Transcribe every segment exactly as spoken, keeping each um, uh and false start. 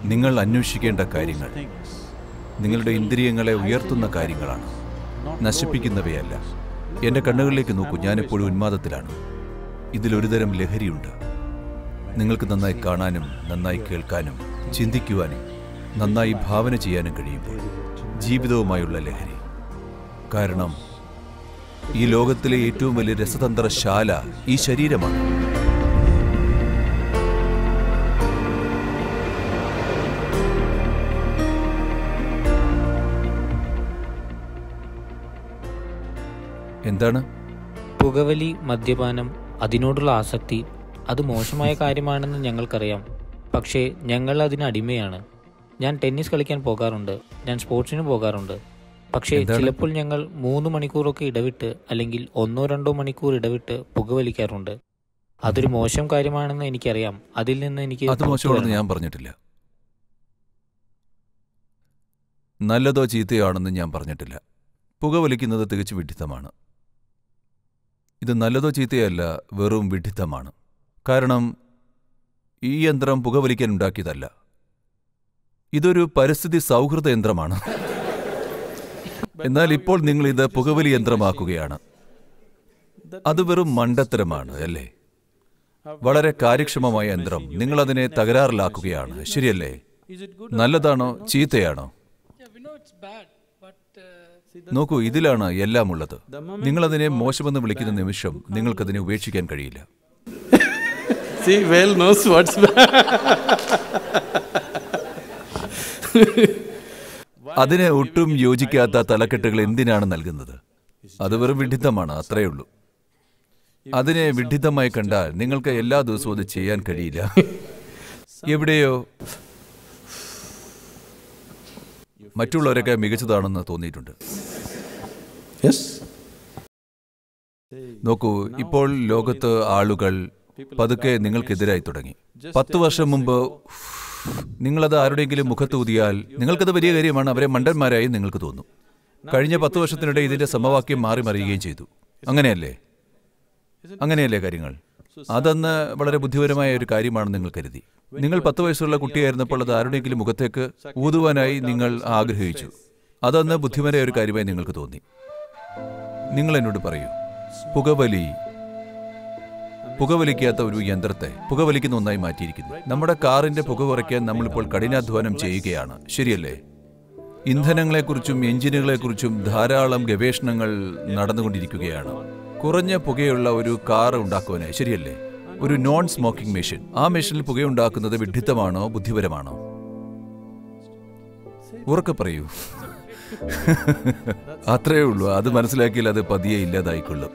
നിങ്ങൾ അന്വേഷിക്കേണ്ട കാര്യങ്ങൾ നിങ്ങളുടെ ഇന്ദ്രിയങ്ങളെ ഉയർത്തുന്ന കാര്യങ്ങളാണ്, നശിപ്പിക്കുന്നവയല്ല. എൻ്റെ കണ്ണുകളിലേക്ക് നോക്കൂ, ഞാനെപ്പോഴും ഉന്മാദത്തിലാണ്. ഇതിലൊരുതരം ലഹരിയുണ്ട്. നിങ്ങൾക്ക് നന്നായി കാണാനും നന്നായി കേൾക്കാനും ചിന്തിക്കുവാനും നന്നായി ഭാവന ചെയ്യാനും കഴിയുമ്പോൾ ജീവിതവുമായുള്ള ലഹരി. കാരണം ഈ ലോകത്തിലെ ഏറ്റവും വലിയ രസതന്ത്രശാല ഈ ശരീരമാണ്. എന്താണ്? പുകവലി, മദ്യപാനം, അതിനോടുള്ള ആസക്തി, അത് മോശമായ കാര്യമാണെന്ന് ഞങ്ങൾക്കറിയാം. പക്ഷേ ഞങ്ങൾ അതിന് അടിമയാണ്. ഞാൻ ടെന്നീസ് കളിക്കാൻ പോകാറുണ്ട്, ഞാൻ സ്പോർട്സിന് പോകാറുണ്ട്. പക്ഷേ ചിലപ്പോൾ ഞങ്ങൾ മൂന്ന് മണിക്കൂറൊക്കെ ഇടവിട്ട് അല്ലെങ്കിൽ ഒന്നോ രണ്ടോ മണിക്കൂർ ഇടവിട്ട് പുകവലിക്കാറുണ്ട്. അതൊരു മോശം കാര്യമാണെന്ന് എനിക്കറിയാം. അതിൽ നിന്ന് എനിക്ക് അത് മോശമാണെന്ന് ഞാൻ പറഞ്ഞിട്ടില്ല. നല്ലതോ ചീത്തയോ ആണെന്ന് ഞാൻ പറഞ്ഞിട്ടില്ല. പുകവലിക്കുന്നത് തികച്ചു വിഡ്ഢിത്തമാണ്. ഇത് നല്ലതോ ചീത്തയല്ല, വെറും വിഡ്ഢിത്തമാണ്. കാരണം ഈ യന്ത്രം പുകവലിക്കാൻ ഉണ്ടാക്കിയതല്ല. ഇതൊരു പരിസ്ഥിതി സൗഹൃദ യന്ത്രമാണ്. എന്നാൽ ഇപ്പോൾ നിങ്ങൾ ഇത് പുകവലി യന്ത്രമാക്കുകയാണ്. അത് വെറും മണ്ടത്തരമാണ്, അല്ലേ? വളരെ കാര്യക്ഷമമായ യന്ത്രം, നിങ്ങളതിനെ തകരാറിലാക്കുകയാണ്, ശരിയല്ലേ? നല്ലതാണോ ചീത്തയാണോ? നോക്കൂ, ഇതിലാണ് എല്ലാം ഉള്ളത്. നിങ്ങളതിനെ മോശമെന്ന് വിളിക്കുന്ന നിമിഷം നിങ്ങൾക്കതിനെ ഉപേക്ഷിക്കാൻ കഴിയില്ല. അതിനെ ഒട്ടും യോജിക്കാത്ത തലക്കെട്ടുകൾ എന്തിനാണ് നൽകുന്നത്? അത് വെറും വിഡ്ഢിത്തമാണ്, അത്രയേ ഉള്ളൂ. അതിനെ വിഡ്ഢിത്തമായി കണ്ടാൽ നിങ്ങൾക്ക് എല്ലാ ദിവസവും അത് ചെയ്യാൻ കഴിയില്ല. എവിടെയോ മറ്റുള്ളവരൊക്കെ മികച്ചതാണെന്ന് തോന്നിയിട്ടുണ്ട്. നോക്കൂ, ഇപ്പോൾ ലോകത്ത് ആളുകൾ പതുക്കെ നിങ്ങൾക്കെതിരായി തുടങ്ങി. പത്തു വർഷം മുമ്പ് നിങ്ങളത് ആരുടെയെങ്കിലും മുഖത്തൂതിയാൽ നിങ്ങൾക്കത് വലിയ കാര്യമാണ്, അവരെ മണ്ടന്മാരായി നിങ്ങൾക്ക് തോന്നും. കഴിഞ്ഞ പത്തു വർഷത്തിനിടെ ഇതിന്റെ സമവാക്യം മാറി മറിയുകയും ചെയ്തു. അങ്ങനെയല്ലേ അങ്ങനെയല്ലേ കാര്യങ്ങൾ? അതന്ന് വളരെ ബുദ്ധിപരമായ ഒരു കാര്യമാണെന്ന് നിങ്ങൾ കരുതി. നിങ്ങൾ പത്ത് വയസ്സുള്ള കുട്ടിയായിരുന്നപ്പോൾ അത് ആരുടെയെങ്കിലും മുഖത്തേക്ക് ഊതുവാനായി നിങ്ങൾ ആഗ്രഹിച്ചു. അതന്ന് ബുദ്ധിപരമായ ഒരു കാര്യമായി നിങ്ങൾക്ക് തോന്നി. നിങ്ങൾ എന്നോട് പറയൂ, പുകവലി പുകവലിക്കാത്ത ഒരു യന്ത്രത്തെ പുകവലിക്കുന്ന ഒന്നായി മാറ്റിയിരിക്കുന്നു. നമ്മുടെ കാറിന്റെ പുക കുറയ്ക്കാൻ നമ്മളിപ്പോൾ കഠിനാധ്വാനം ചെയ്യുകയാണ്, ശരിയല്ലേ? ഇന്ധനങ്ങളെക്കുറിച്ചും എഞ്ചിനുകളെക്കുറിച്ചും ധാരാളം ഗവേഷണങ്ങൾ നടന്നുകൊണ്ടിരിക്കുകയാണ്. കുറഞ്ഞ പുകയുള്ള ഒരു കാർ ഉണ്ടാക്കുവാനായി, ശരിയല്ലേ? ഒരു നോൺ സ്മോക്കിംഗ് മെഷീൻ. ആ മെഷീനിൽ പുകയുണ്ടാക്കുന്നത് വിഡ്ഢിത്തമാണോ ബുദ്ധിപരമാണോ? ഉറക്കെ പറയൂ. അത്രയേ ഉള്ളൂ. അത് മനസ്സിലാക്കിയാൽ അത് പതിയെ ഇല്ലാതായിക്കൊള്ളും.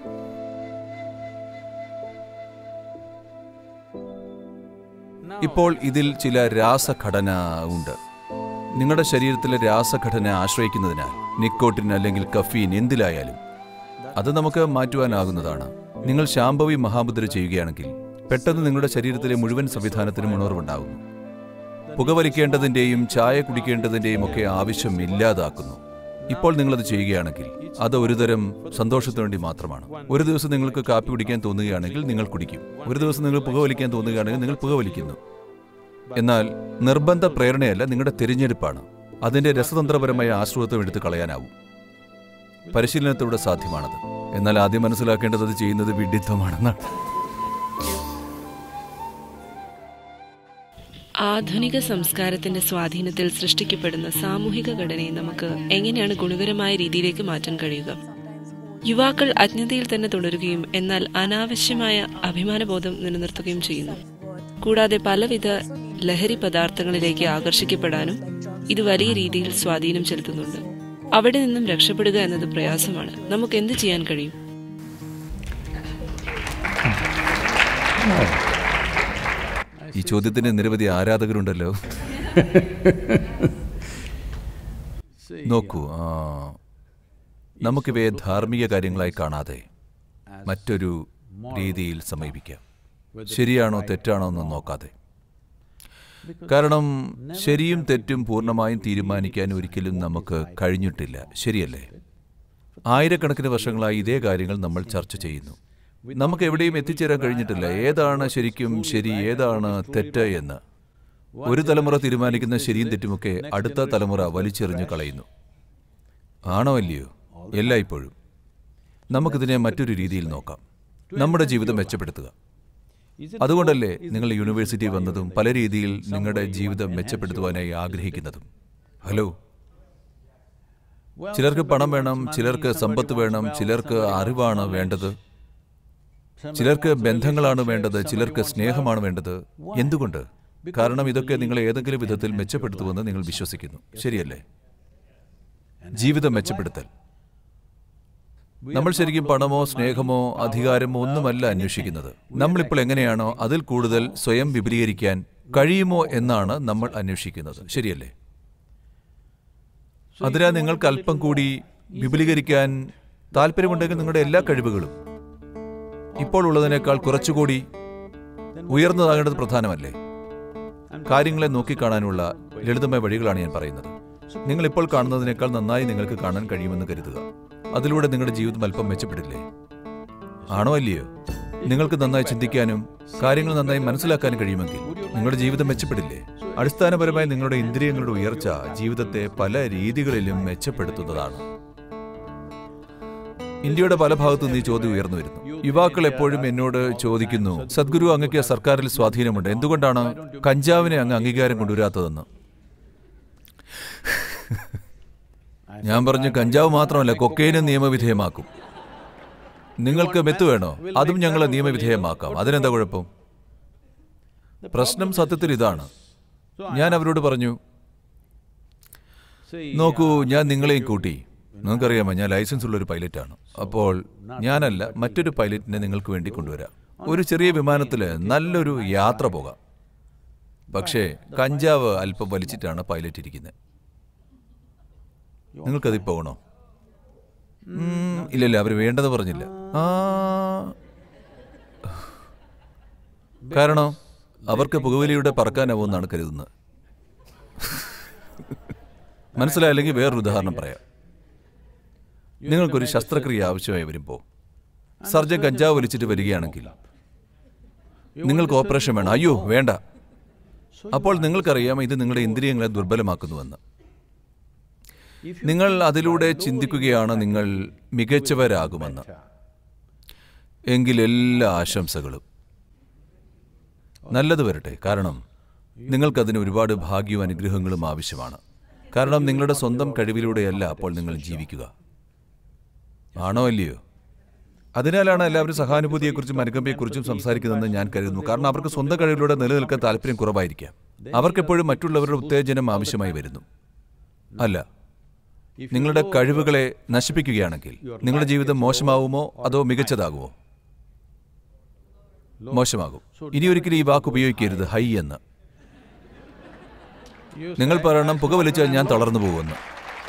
ഇപ്പോൾ ഇതിൽ ചില രാസഘടന ഉണ്ട്. നിങ്ങളുടെ ശരീരത്തിലെ രാസഘടന ആശ്രയിക്കുന്നതിനാൽ നിക്കോട്ടിൻ അല്ലെങ്കിൽ കഫീൻ എന്തിലായാലും അത് നമുക്ക് മാറ്റുവാനാകുന്നതാണ്. നിങ്ങൾ ശാംഭവി മഹാമുദ്ര ചെയ്യുകയാണെങ്കിൽ പെട്ടെന്ന് നിങ്ങളുടെ ശരീരത്തിലെ മുഴുവൻ സംവിധാനത്തിനും ഉണർവുണ്ടാകുന്നു. പുകവലിക്കേണ്ടതിൻ്റെയും ചായ കുടിക്കേണ്ടതിൻ്റെയും ഒക്കെ ആവശ്യം ഇല്ലാതാക്കുന്നു. ഇപ്പോൾ നിങ്ങളത് ചെയ്യുകയാണെങ്കിൽ അത് ഒരുതരം സന്തോഷത്തിനു വേണ്ടി മാത്രമാണ്. ഒരു ദിവസം നിങ്ങൾക്ക് കാപ്പി കുടിക്കാൻ തോന്നുകയാണെങ്കിൽ നിങ്ങൾ കുടിക്കും. ഒരു ദിവസം നിങ്ങൾ പുകവലിക്കാൻ തോന്നുകയാണെങ്കിൽ നിങ്ങൾ പുകവലിക്കുന്നു. എന്നാൽ നിർബന്ധ പ്രേരണയല്ല, നിങ്ങളുടെ തിരഞ്ഞെടുപ്പാണ്. അതിൻ്റെ രസതന്ത്രപരമായ ആശ്രിതത്വം എടുത്ത് കളയാനാവും. പരിശീലനത്തിലൂടെ സാധ്യമാണത്. എന്നാൽ ആദ്യം മനസ്സിലാക്കേണ്ടത് അത് ചെയ്യുന്നത് വിഡ്ഢിത്തമാണെന്നാണ്. ആധുനിക സംസ്കാരത്തിന്റെ സ്വാധീനത്തിൽ സൃഷ്ടിക്കപ്പെടുന്ന സാമൂഹിക ഘടനയെ നമുക്ക് എങ്ങനെയാണ് ഗുണകരമായ രീതിയിലേക്ക് മാറ്റാൻ കഴിയുക? യുവാക്കൾ അജ്ഞതയിൽ തന്നെ തുടരുകയും എന്നാൽ അനാവശ്യമായ അഭിമാനബോധം നിലനിർത്തുകയും ചെയ്യുന്നു. കൂടാതെ പലവിധ ലഹരി പദാർത്ഥങ്ങളിലേക്ക് ആകർഷിക്കപ്പെടാനും ഇത് വലിയ രീതിയിൽ സ്വാധീനം ചെലുത്തുന്നുണ്ട്. അവിടെ നിന്നും രക്ഷപ്പെടുക എന്നത് പ്രയാസമാണ്. നമുക്ക് എന്ത് ചെയ്യാൻ കഴിയും? ഈ ചോദ്യത്തിന് നിരവധി ആരാധകരുണ്ടല്ലോ. നോക്കൂ, നമുക്കിവയെ ധാർമ്മിക കാര്യങ്ങളായി കാണാതെ മറ്റൊരു രീതിയിൽ സമീപിക്കാം. ശരിയാണോ തെറ്റാണോ എന്ന് നോക്കാതെ. കാരണം ശരിയും തെറ്റും പൂർണ്ണമായും തീരുമാനിക്കാൻ ഒരിക്കലും നമുക്ക് കഴിഞ്ഞിട്ടില്ല, ശരിയല്ലേ? ആയിരക്കണക്കിന് വർഷങ്ങളായി ഇതേ കാര്യങ്ങൾ നമ്മൾ ചർച്ച ചെയ്യുന്നു. നമുക്ക് എവിടെയും എത്തിച്ചേരാൻ കഴിഞ്ഞിട്ടില്ല. ഏതാണ് ശരിക്കും ശരി, ഏതാണ് തെറ്റ് എന്ന് ഒരു തലമുറ തീരുമാനിക്കുന്ന ശരിയും തെറ്റുമൊക്കെ അടുത്ത തലമുറ വലിച്ചെറിഞ്ഞു കളയുന്നു. ആണോ അല്ലയോ? എല്ലായ്പ്പോഴും. നമുക്കിതിനെ മറ്റൊരു രീതിയിൽ നോക്കാം. നമ്മുടെ ജീവിതം മെച്ചപ്പെടുത്തുക. അതുകൊണ്ടല്ലേ നിങ്ങൾ യൂണിവേഴ്സിറ്റി വന്നതും പല രീതിയിൽ നിങ്ങളുടെ ജീവിതം മെച്ചപ്പെടുത്തുവാനായി ആഗ്രഹിക്കുന്നതും. ഹലോ, ചിലർക്ക് പണം വേണം, ചിലർക്ക് സമ്പത്ത് വേണം, ചിലർക്ക് അറിവാണ് വേണ്ടത്, ചിലർക്ക് ബന്ധങ്ങളാണ് വേണ്ടത്, ചിലർക്ക് സ്നേഹമാണ് വേണ്ടത്. എന്തുകൊണ്ട്? കാരണം ഇതൊക്കെ നിങ്ങളെ ഏതെങ്കിലും വിധത്തിൽ മെച്ചപ്പെടുത്തുമെന്ന് നിങ്ങൾ വിശ്വസിക്കുന്നു. ശരിയല്ലേ? ജീവിതം മെച്ചപ്പെടുത്തൽ. നമ്മൾ ശരിക്കും പണമോ സ്നേഹമോ അധികാരമോ ഒന്നുമല്ല അന്വേഷിക്കുന്നത്. നമ്മളിപ്പോൾ എങ്ങനെയാണോ അതിൽ കൂടുതൽ സ്വയം വിപുലീകരിക്കാൻ കഴിയുമോ എന്നാണ് നമ്മൾ അന്വേഷിക്കുന്നത്. ശരിയല്ലേ? അതിനാൽ നിങ്ങൾക്ക് അല്പം കൂടി വിപുലീകരിക്കാൻ താല്പര്യമുണ്ടെങ്കിൽ നിങ്ങളുടെ എല്ലാ കഴിവുകളും ഇപ്പോൾ ഉള്ളതിനേക്കാൾ കുറച്ചുകൂടി ഉയർന്നതാകേണ്ടത് പ്രധാനമല്ലേ? കാര്യങ്ങളെ നോക്കിക്കാണാനുള്ള ലളിതമായ വഴികളാണ് ഞാൻ പറയുന്നത്. നിങ്ങൾ ഇപ്പോൾ കാണുന്നതിനേക്കാൾ നന്നായി നിങ്ങൾക്ക് കാണാൻ കഴിയുമെന്ന് കരുതുക. അതിലൂടെ നിങ്ങളുടെ ജീവിതം അല്പം മെച്ചപ്പെടില്ലേ? ആണോ അല്ലയോ? നിങ്ങൾക്ക് നന്നായി ചിന്തിക്കാനും കാര്യങ്ങൾ നന്നായി മനസ്സിലാക്കാനും കഴിയുമെങ്കിൽ നിങ്ങളുടെ ജീവിതം മെച്ചപ്പെടില്ലേ? അടിസ്ഥാനപരമായി നിങ്ങളുടെ ഇന്ദ്രിയങ്ങളുടെ ഉയർച്ച ജീവിതത്തെ പല രീതികളിലും മെച്ചപ്പെടുത്തുന്നതാണ്. ഇന്ത്യയുടെ പല ഭാഗത്തും ഈ ചോദ്യം ഉയർന്നു വരുന്നു. യുവാക്കൾ എപ്പോഴും എന്നോട് ചോദിക്കുന്നു, സദ്ഗുരു, അങ്ങക്ക് സർക്കാരിൽ സ്വാധീനമുണ്ട്, എന്തുകൊണ്ടാണ് കഞ്ചാവിനെ അങ്ങ് അംഗീകാരം കൊണ്ടുവരാത്തതെന്ന്. ഞാൻ പറഞ്ഞു, കഞ്ചാവ് മാത്രമല്ല, കൊക്കൈനും നിയമവിധേയമാക്കും. നിങ്ങൾക്ക് മെത്ത് വേണോ? അതും ഞങ്ങൾ നിയമവിധേയമാക്കാം. അതിനെന്താ കുഴപ്പം? പ്രശ്നം സത്യത്തിൽ ഇതാണ്. ഞാൻ അവരോട് പറഞ്ഞു, നോക്കൂ, ഞാൻ നിങ്ങളെയും കൂട്ടി, നിങ്ങൾക്കറിയാമോ ഞാൻ ലൈസൻസ് ഉള്ള ഒരു പൈലറ്റാണ്. അപ്പോൾ ഞാനല്ല, മറ്റൊരു പൈലറ്റിനെ നിങ്ങൾക്ക് വേണ്ടി കൊണ്ടുവരാം. ഒരു ചെറിയ വിമാനത്തിൽ നല്ലൊരു യാത്ര പോകാം. പക്ഷേ കഞ്ചാവ് അല്പം വലിച്ചിട്ടാണ് പൈലറ്റ് ഇരിക്കുന്നത്. നിങ്ങൾക്കതിൽ പോകണോ? ഇല്ലല്ല, അവർ വേണ്ടെന്ന് പറഞ്ഞില്ല. ആ കാരണം അവർക്ക് പുകവലിയുടെ പറക്കാനാവുമെന്നാണ് കരുതുന്നത്. മനസ്സിലായില്ലെങ്കിൽ വേറൊരു ഉദാഹരണം പറയാം. നിങ്ങൾക്കൊരു ശസ്ത്രക്രിയ ആവശ്യമായി വരുമ്പോൾ സർജൻ കഞ്ചാവ് വലിച്ചിട്ട് വരികയാണെങ്കിൽ നിങ്ങൾക്ക് ഓപ്പറേഷൻ വേണം. അയ്യോ വേണ്ട. അപ്പോൾ നിങ്ങൾക്കറിയാം ഇത് നിങ്ങളുടെ ഇന്ദ്രിയങ്ങളെ ദുർബലമാക്കുന്നുവെന്ന്. നിങ്ങൾ അതിലൂടെ ചിന്തിക്കുകയാണ് നിങ്ങൾ മികച്ചവരാകുമെന്ന്. എങ്കിൽ എല്ലാ ആശംസകളും. നല്ലത് വരട്ടെ. കാരണം നിങ്ങൾക്കതിന് ഒരുപാട് ഭാഗ്യവും അനുഗ്രഹങ്ങളും ആവശ്യമാണ്. കാരണം നിങ്ങളുടെ സ്വന്തം കഴിവിലൂടെയല്ല അപ്പോൾ നിങ്ങൾ ജീവിക്കുക. ആണോ അല്ലയോ? അതിനാലാണ് എല്ലാവരും സഹാനുഭൂതിയെക്കുറിച്ചും അനുകമ്പയെക്കുറിച്ചും സംസാരിക്കുന്നതെന്ന് ഞാൻ കരുതുന്നു. കാരണം അവർക്ക് സ്വന്തം കഴിവിലൂടെ നിലനിൽക്കാൻ താല്പര്യം കുറവായിരിക്കാം. അവർക്കെപ്പോഴും മറ്റുള്ളവരുടെ ഉത്തേജനം ആവശ്യമായി വരുന്നു. അല്ല, നിങ്ങളുടെ കഴിവുകളെ നശിപ്പിക്കുകയാണെങ്കിൽ നിങ്ങളുടെ ജീവിതം മോശമാവുമോ അതോ മികച്ചതാകുമോ? മോശമാകും. ഇനി ഒരിക്കലും ഈ വാക്ക് ഉപയോഗിക്കരുത്, ഹൈ എന്ന്. നിങ്ങൾ പറയണം, പുക വലിച്ചാൽ ഞാൻ തളർന്നു പോകുമെന്ന്.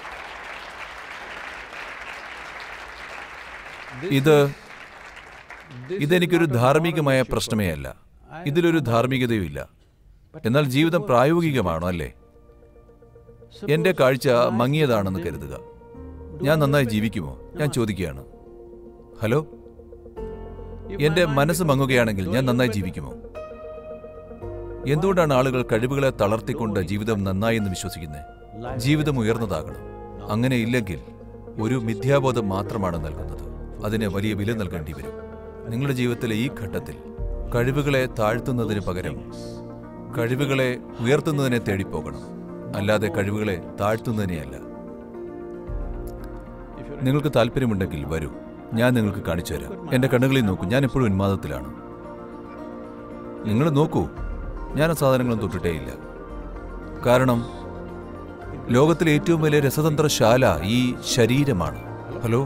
ഇത് ഇതെനിക്കൊരു ധാർമ്മികമായ പ്രശ്നമേ അല്ല. ഇതിലൊരു ധാർമ്മികതയുമില്ല. എന്നാൽ ജീവിതം പ്രായോഗികമാണോ അല്ലേ? എന്റെ കാഴ്ച മങ്ങിയതാണെന്ന് കരുതുക. ഞാൻ നന്നായി ജീവിക്കുമോ? ഞാൻ ചോദിക്കുകയാണ്. ഹലോ, എന്റെ മനസ്സ് മങ്ങുകയാണെങ്കിൽ ഞാൻ നന്നായി ജീവിക്കുമോ? എന്തുകൊണ്ടാണ് ആളുകൾ കഴിവുകളെ തളർത്തിക്കൊണ്ട് ജീവിതം നന്നായി എന്ന് വിശ്വസിക്കുന്നത്? ജീവിതം ഉയർന്നതാകണം. അങ്ങനെ ഇല്ലെങ്കിൽ ഒരു മിഥ്യാബോധം മാത്രമാണ് നൽകുന്നത്. അതിന് വലിയ വില നൽകേണ്ടി വരും. നിങ്ങളുടെ ജീവിതത്തിലെ ഈ ഘട്ടത്തിൽ കഴിവുകളെ താഴ്ത്തുന്നതിന് പകരം കഴിവുകളെ ഉയർത്തുന്നതിനെ തേടിപ്പോകണം, അല്ലാതെ കഴിവുകളെ താഴ്ത്തുന്നതിനെയല്ല. നിങ്ങൾക്ക് താല്പര്യമുണ്ടെങ്കിൽ വരൂ, ഞാൻ നിങ്ങൾക്ക് കാണിച്ചു തരാം. എന്റെ കണ്ണുകളിൽ നോക്കൂ, ഞാൻ എപ്പോഴും ഉന്മാദത്തിലാണ്. നിങ്ങൾ നോക്കൂ, ഞാൻ ആ സാധനങ്ങളും തൊട്ടിട്ടേയില്ല. കാരണം ലോകത്തിലെ ഏറ്റവും വലിയ രസതന്ത്രശാല ഈ ശരീരമാണ്. ഹലോ,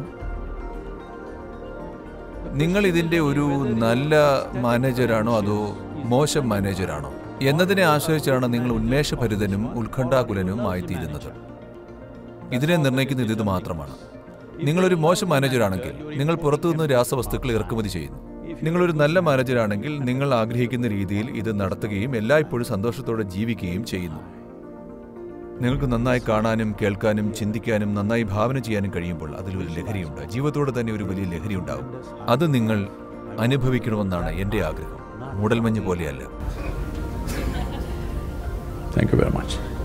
നിങ്ങൾ ഇതിന്റെ ഒരു നല്ല മാനേജരാണോ അതോ മോശം മാനേജരാണോ എന്നതിനെ ആശ്രയിച്ചാണ് നിങ്ങൾ ഉന്മേഷഭരിതനും ഉത്കണ്ഠാകുലനും ആയിത്തീരുന്നത്. ഇതിനെ നിർണ്ണയിക്കുന്നത് ഇത് മാത്രമാണ്. നിങ്ങളൊരു മോശം മാനേജരാണെങ്കിൽ നിങ്ങൾ പുറത്തുനിന്ന് രാസവസ്തുക്കൾ ഇറക്കുമതി ചെയ്യുന്നു. നിങ്ങളൊരു നല്ല മാനേജരാണെങ്കിൽ നിങ്ങൾ ആഗ്രഹിക്കുന്ന രീതിയിൽ ഇത് നടത്തുകയും എല്ലായ്പ്പോഴും സന്തോഷത്തോടെ ജീവിക്കുകയും ചെയ്യുന്നു. നിങ്ങൾക്ക് നന്നായി കാണാനും കേൾക്കാനും ചിന്തിക്കാനും നന്നായി ഭാവന ചെയ്യാനും കഴിയുമ്പോൾ അതിലൊരു ലഹരിയുണ്ട്. ജീവിതത്തോടെ തന്നെ ഒരു വലിയ ലഹരി ഉണ്ടാവും. അത് നിങ്ങൾ അനുഭവിക്കണമെന്നാണ് എൻ്റെ ആഗ്രഹം. മൂടൽമഞ്ഞ് പോലെയല്ല. Thank you very much.